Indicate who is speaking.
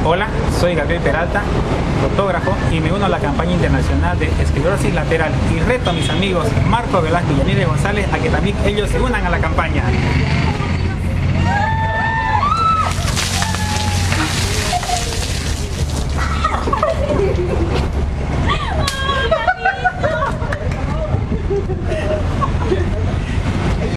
Speaker 1: Hola, soy Gabriel Peralta, fotógrafo, y me uno a la campaña internacional de esclerosis lateral y reto a mis amigos Marco Velázquez y Yanire González a que también ellos se unan a la campaña.